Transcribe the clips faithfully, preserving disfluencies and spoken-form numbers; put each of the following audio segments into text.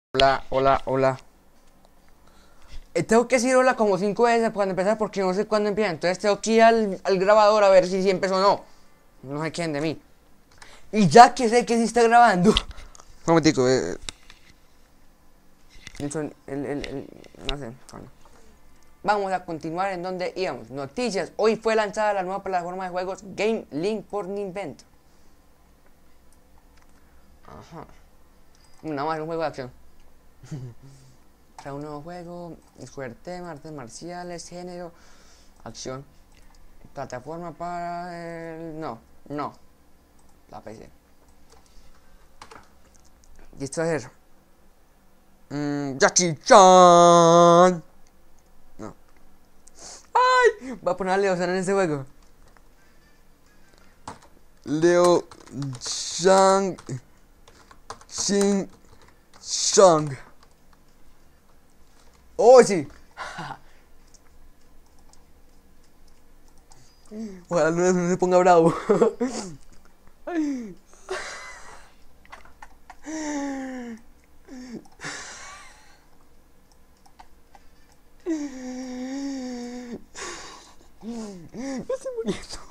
Hola, hola, hola. Eh, tengo que decir hola como cinco veces cuando empezar porque no sé cuándo empieza. Entonces tengo que ir al, al grabador a ver si, si empezó o no. No se queden de mí. Y ya que sé que sí está grabando. Un momentico, eh, el son- el- el- el- no sé. Bueno. Vamos a continuar en donde íbamos. Noticias. Hoy fue lanzada la nueva plataforma de juegos Game Link por Nintendo. Ajá. Nada más un juego de acción. O sea, un nuevo juego, escoger tema, artes marciales, género, acción. Plataforma para el... No, no, la P C. Y esto va a ser... Mmm, Jackie Chan. No. ¡Ay! Voy a poner a Leo San en este juego. Leo Chang Shin Shang. ¡Oh, sí! Ojalá no, no se ponga bravo. Me estoy muriendo.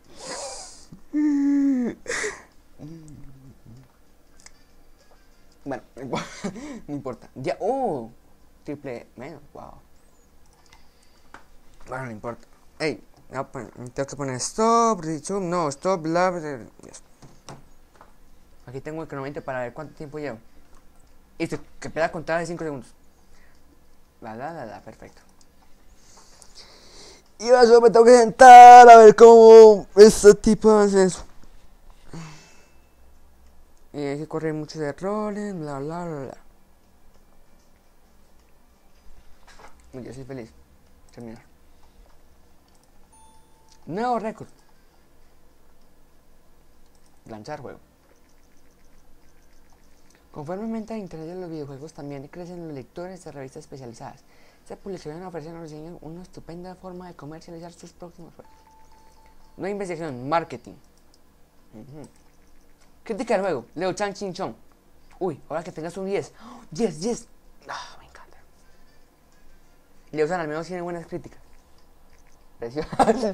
Bueno, no importa. Ya, oh, triple menos, wow. Bueno, no importa. Ey, no, tengo que poner stop, resume, no, stop, bla, bla, bla. Yes. Aquí tengo el cronometro para ver cuánto tiempo llevo. Listo, que pueda contar de cinco segundos. La, la, la, la, perfecto. Y ahora solo me tengo que sentar a ver cómo este tipo hace eso. Y hay que correr muchos errores, bla, bla, bla, bla. Y yo soy feliz. Terminar. Nuevo récord. Lanzar juego. Conforme aumenta el interés de los videojuegos, también crecen los lectores de revistas especializadas. Estas publicaciones ofrecen a los diseñadores una estupenda forma de comercializar sus próximos juegos. Nueva investigación, marketing. Uh-huh. Crítica del juego, Leo Chan Chin Chong. Uy, ahora que tengas un diez. ¡Oh, diez, diez! Ah, me encanta. Leo San al menos tiene buenas críticas. Precioso.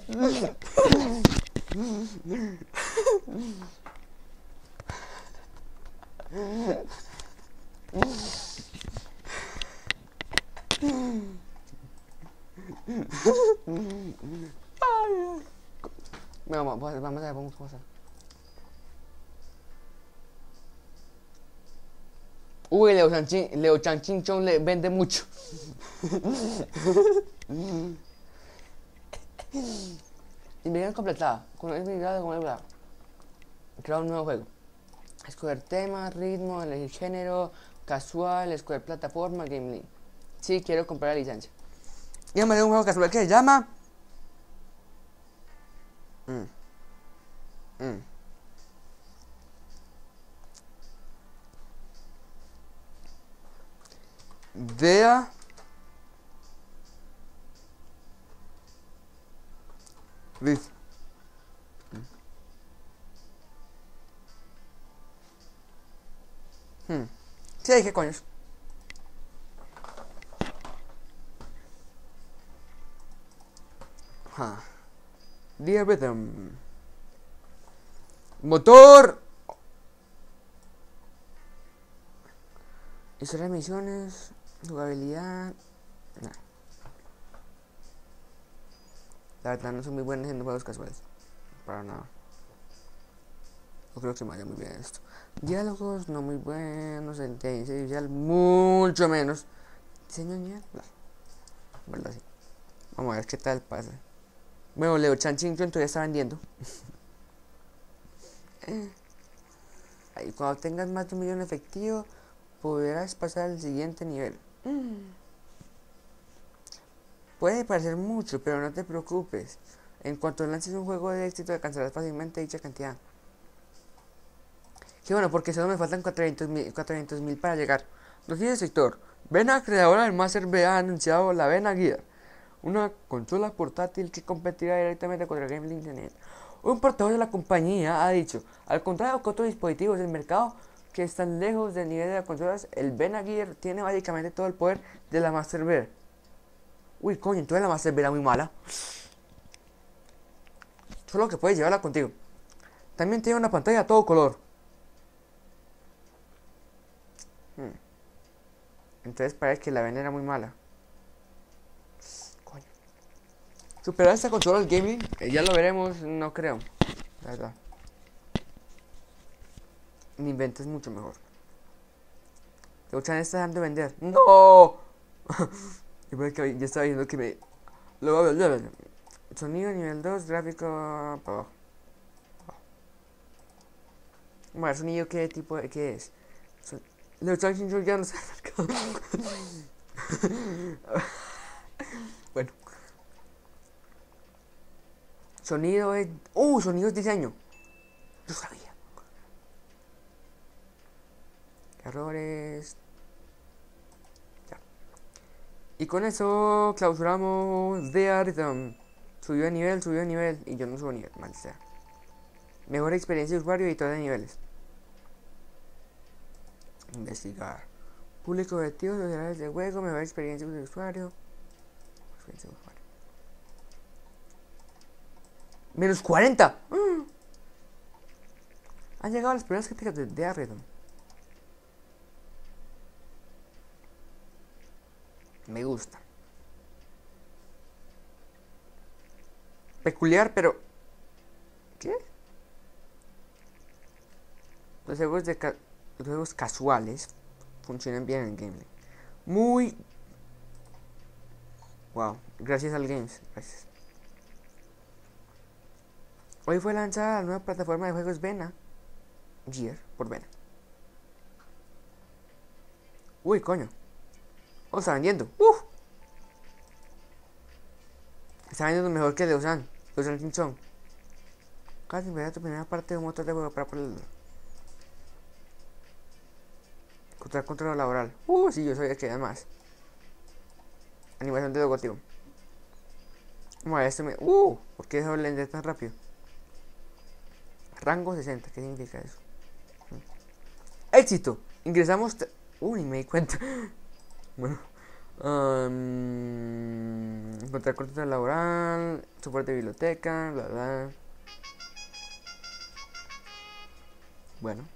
Bueno, vamos, vamos a ver, vamos a ver. Uy, Leo Chan Chin, Leo Chan Chin Chong le vende mucho. Investigación completada. Con el con crear un nuevo juego. Escoger tema, ritmo, elegir género, casual, escoger plataforma, game link. Sí, quiero comprar la licencia. Y me un juego casual que se llama. Mm, mm. Dea with. Hmm. Sí, ¿qué coños? Huh. The Rhythm. Motor. Historia de misiones. Jugabilidad. Nah. La verdad no son muy buenos en juegos casuales. Para nada. No creo que me vaya muy bien esto. Diálogos no muy buenos. Inteligencia artificial mucho menos. Diseño nivel. ¿Verdad? Sí. Vamos a ver qué tal pasa. Bueno, Leo Chan Chin Chong todavía está vendiendo. eh. Ahí, cuando tengas más de un millón efectivo, podrás pasar al siguiente nivel. Mm. Puede parecer mucho, pero no te preocupes. En cuanto lances un juego de éxito, alcanzarás fácilmente dicha cantidad. Qué bueno, porque solo me faltan cuatrocientos mil para llegar. Noticia del sector. Vena, creadora del Master B, ha anunciado la Vena Gear, una consola portátil que competirá directamente contra Game Link. Un portavoz de la compañía ha dicho, al contrario que otros dispositivos del mercado, que están lejos del nivel de las consolas, el Vena Gear tiene básicamente todo el poder de la Master Bear. Uy, coño, entonces la Master Bear era muy mala. Solo que puedes llevarla contigo. También tiene una pantalla a todo color. Hmm. Entonces parece que la Vena era muy mala. Coño. Superar esta consola al gaming, eh, ya lo veremos, no creo. La verdad. Mi invento es mucho mejor. Luchan está dejando de vender. ¡No! Yo que ya estaba viendo que me. Lo voy a ver. Sonido nivel dos, gráfico para abajo. Bueno, sonido qué tipo de qué es. Son... Los Samsung ya no se Bueno. Sonido es. Uh, sonido es diseño. Yo sabía. Errores. Ya. Y con eso clausuramos The Rhythm. Subió de nivel, subió de nivel. Y yo no subo nivel, mal sea. Mejor experiencia de usuario y todo de niveles. Investigar. Público objetivo, sociedades de juego, mejor experiencia de usuario. Experiencia de usuario. Menos cuarenta. Mm. Han llegado las primeras críticas de The Rhythm. Me gusta. Peculiar, pero... ¿Qué? Los juegos, de ca... Los juegos casuales funcionan bien en gameplay. Muy... Wow, gracias al Games. Gracias. Hoy fue lanzada la nueva plataforma de juegos Vena Gear por Vena. Uy, coño. Oh, está vendiendo. Uf. Está vendiendo mejor que Lausanne. Lausanne Simpson. Casi me da tu primera parte de un motor de juego para ponerlo. Contra control laboral. Uh, sí, yo sabía que era más. Animación de logotipo. Vamos a ver, este me... Uh, ¿por qué dejó el tan rápido? Rango sesenta, ¿qué significa eso? Éxito. Ingresamos... Uy, me di cuenta. Bueno. Um, encontrar control laboral. Soporte de biblioteca. Bla, bla. Bueno.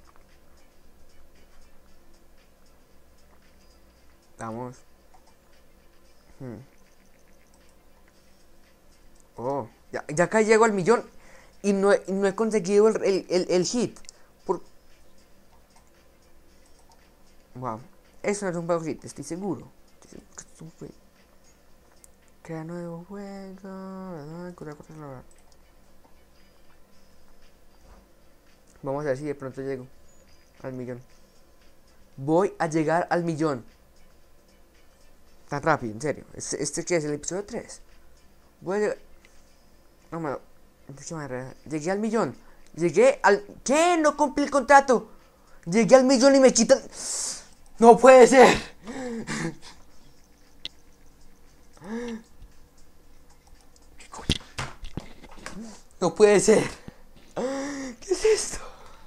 Vamos. Hmm. Oh, ya, ya acá llego al millón y no he, no he conseguido el, el, el, el hit. Por... Wow, eso no es un juego hit, estoy seguro. Estoy seguro que es un juego. Crea nuevo juego. Vamos a ver si de pronto llego al millón. Voy a llegar al millón. Tan rápido, en serio. ¿Este, este qué es? ¿El episodio tres? Voy a llegar... No me... Llegué al millón. Llegué al... ¿Qué? No cumplí el contrato. Llegué al millón y me quitan... ¡No puede ser! ¿Qué coño? No puede ser. ¿Qué es esto?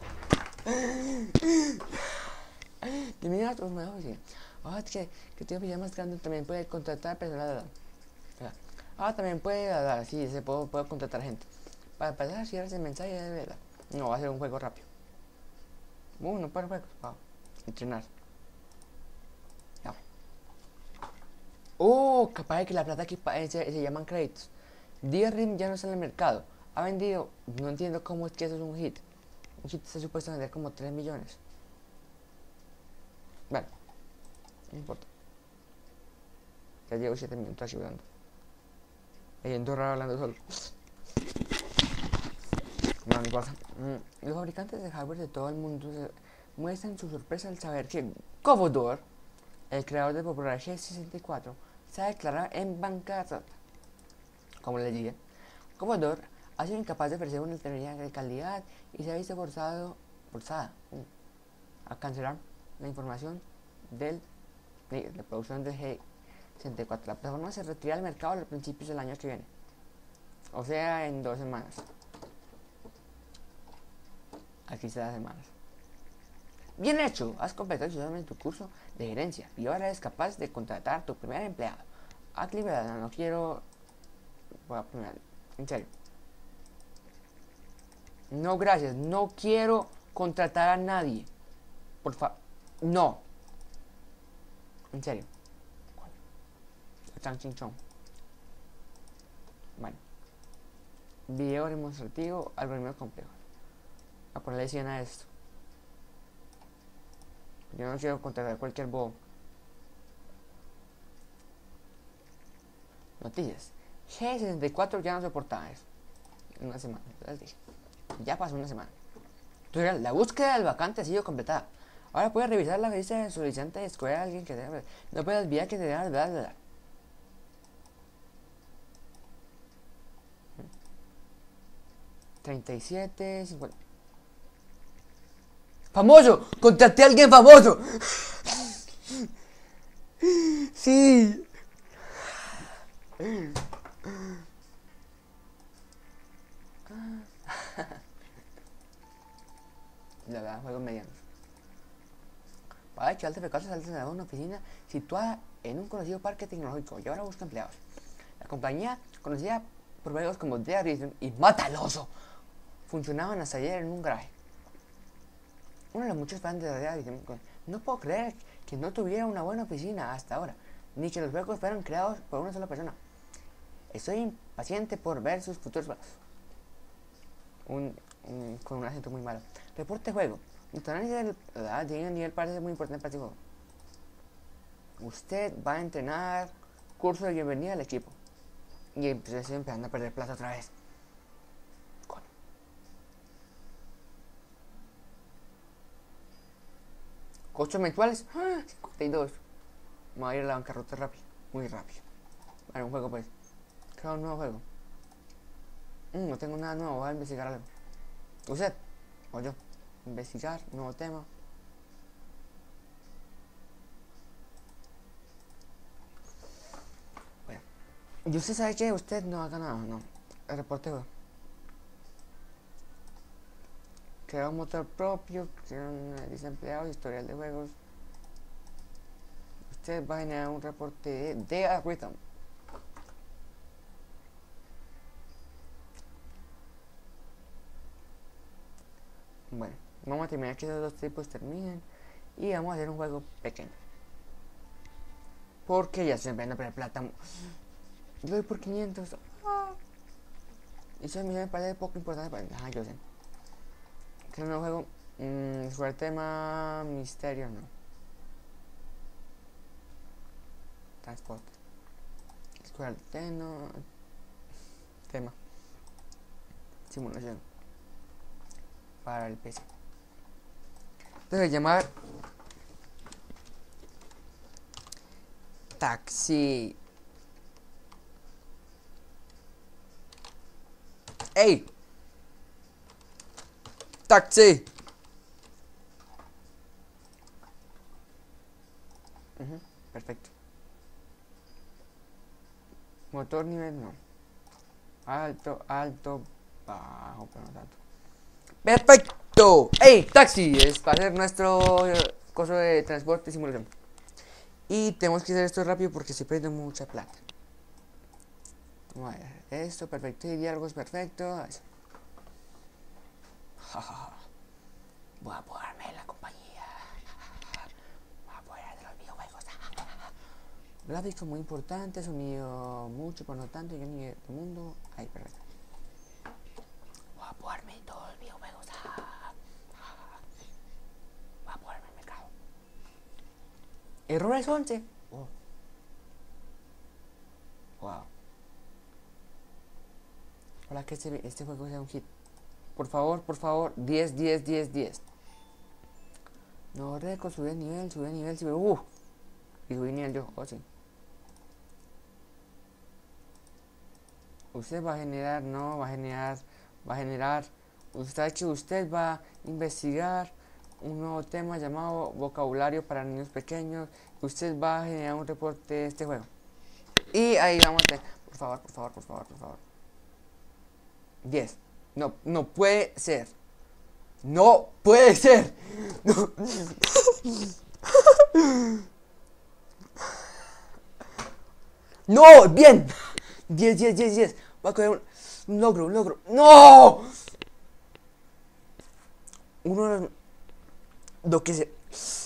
Y mira, otros me decir. Ah, es que, que tu ya más grande también puede contratar personal. Ah, también puede dar, sí, se puede, puede contratar gente. Para pasar, si eres el mensaje de verdad. No, va a ser un juego rápido. Uh, no para juegos. Wow. Entrenar. Ya. Oh, capaz de que la plata aquí se, se llaman créditos. The Rhythm ya no está en el mercado. Ha vendido. No entiendo cómo es que eso es un hit. Un hit está supuesto a vender como tres millones. Bueno, no importa. Ya llevo siete minutos aquí hablando. Leyendo raro hablando solo. No, no pasa. Mm. Los fabricantes de hardware de todo el mundo se muestran su sorpresa al saber que Commodore, el creador del popular G sesenta y cuatro, se ha declarado en bancarrota. Como les dije, Commodore ha sido incapaz de ofrecer una alternativa de calidad y se ha visto forzado, forzada uh, a cancelar la información del, de la producción del G sesenta y cuatro. La plataforma se retira del mercado a principios del año que viene, o sea, en dos semanas. Aquí está las semanas. Bien hecho, has completado exitosamente tu curso de gerencia y ahora eres capaz de contratar a tu primer empleado. Ah, clic, no, no quiero... Voy a poner... En serio. No, gracias, no quiero contratar a nadie. Por favor, no. En serio. Chan chin chon. Bueno. Video demostrativo, algoritmos complejos. A ponerle cien a esto. Yo no quiero contratar a cualquier bobo. Noticias. G sesenta y cuatro ya no soportaba eso. En una semana. Les dije. Ya pasó una semana. Entonces, la búsqueda del vacante ha sido completada. Ahora puedes revisar la lista de solicitantes y escoger a alguien que te... No puedes olvidar que te da bla bla bla. treinta y siete, cincuenta. ¡Famoso! ¡Contraté a alguien famoso! ¡Sí! La verdad, juegos medianos. Para hecho, Alta Fecal salta de una oficina situada en un conocido parque tecnológico y ahora busca empleados. La compañía, conocida por juegos como Dead Rhythm y Mataloso, funcionaban hasta ayer en un garaje. Uno de los muchos fans de Dead Rhythm, no puedo creer que no tuviera una buena oficina hasta ahora, ni que los juegos fueran creados por una sola persona. Estoy impaciente por ver sus futuros juegos. Un, un, con un acento muy malo. Reporte juego. Nuestro análisis de la de nivel parece muy importante para este juego. Usted va a entrenar curso de bienvenida al equipo. Y pues estoy empezando a perder plata otra vez. Coño. Costos mensuales. ¡Ah! cincuenta y dos. Me voy a ir a la bancarrota rápido. Muy rápido. Vale, un juego pues. Crear un nuevo juego. Mm, no tengo nada nuevo. Voy a investigar algo. Usted o yo. Investigar, nuevo tema. Bueno. ¿Y usted sabe que usted no haga nada? No. El reporteo. Crear un motor propio, crear un desempleado, historial de juegos. Usted va a generar un reporte de, de algoritmo. Bueno, vamos a terminar que esos dos tipos terminen y vamos a hacer un juego pequeño. Porque ya estoy empezando a perder plata. Yo doy por quinientos. Ah. Y eso a mí me parece poco importante para... Ah, yo sé. Que un nuevo juego. Mmm, jugar tema misterio, no. Transporte. Jugar tema. Tema. Simulación. Para el P C. Debe llamar taxi. ¡Ey! ¡Taxi! Uh-huh, perfecto. Motor nivel no. Alto, alto, bajo, pero no tanto. ¡Perfecto! ¡Ey! ¡Taxi! Es para hacer nuestro eh, coso de transporte y simulación. Y tenemos que hacer esto rápido porque se pierde mucha plata. Vamos a ver. Esto, perfecto. Y diálogos, perfecto. Eso. Voy a apoderarme de la compañía. Voy a apoderar de los videojuegos. Gráficos muy importantes. Sonido mucho, pero no tanto. Yo ni del mundo. Ahí, perfecto. Voy a apoderarme de todos los videojuegos. Voy a apoderarme del mercado. Errores once. Oh. Wow. Ojalá que este, este juego sea un hit. Por favor, por favor. diez, diez, diez, diez. No, récord, subí de nivel, subí de nivel, subí. Uh. Y subí nivel yo. Oh, sí. Usted va a generar, no, va a generar, va a generar. Usted, usted va a investigar un nuevo tema llamado vocabulario para niños pequeños. Usted va a generar un reporte de este juego. Y ahí vamos a tener. Por favor, por favor, por favor, por favor. diez. No, no puede ser. No puede ser. No. No, bien. diez, diez, diez, diez. Voy a coger un, un logro, un logro. ¡No! Uno de los... Lo que se...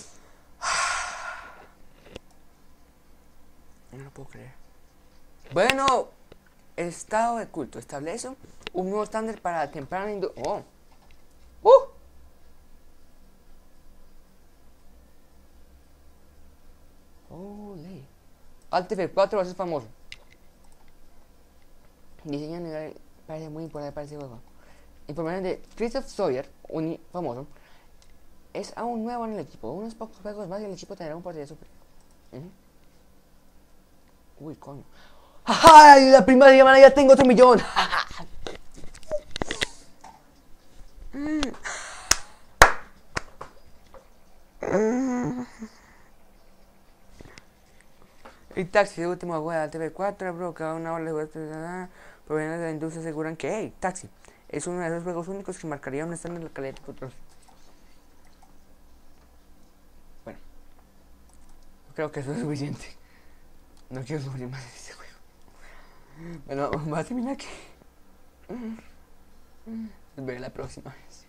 No lo puedo creer. Bueno, estado de culto. Establece un nuevo estándar para la temprana indu... Oh. ¡Uh! Ole. Alt F cuatro va a ser famoso. Diseño a nivel... Parece muy importante para ese juego. Información de Christoph Sawyer, un famoso. Es aún nuevo en el equipo. Unos pocos juegos más y el equipo tendrá un partido super. Uh -huh. Uy, coño. ¡Ay! La primera semana ya tengo otro millón. El taxi, el último juego de T V cuatro, ha provocado una ola de juegos provenientes de la industria. Aseguran que, hey, Taxi es uno de esos juegos únicos que marcaría un estándar de la calidad de control. Bueno, creo que eso es suficiente. No quiero sufrir más en este juego. Bueno, va a terminar aquí. Nos vemos la próxima vez.